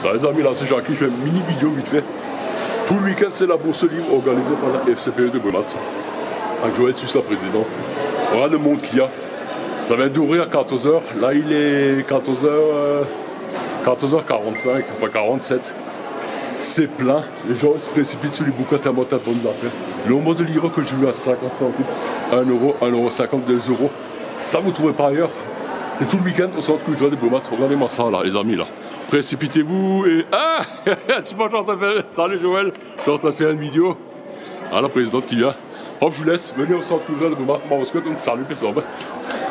Ça les amis, là c'est Jackie, je fais une mini vidéo vite fait. Tout le week-end c'est la bourse libre organisée par la FCPE de Brumath. Avec Joël Suisse, la présidente. Voilà le monde qu'il y a. Ça vient d'ouvrir à 14h. Là il est 14h45, enfin 47. C'est plein. Les gens se précipitent sur les bouquins tellement t'as de bonnes affaires. Le nombre de livres que j'ai vu à 50 centimes, 1 euro, 1,50 €, 2 euros. Ça vous trouvez pas ailleurs. C'est tout le week-end au centre culturel de Brumath. Regardez-moi ça là, les amis là. Précipitez-vous et... Ah tu vois, j'en train de faire... Salut Joël, j'en train de faire une vidéo. Ah la présidente qui vient. Hop, je vous laisse, venez au centre culturel de Brumath. Salut, personne.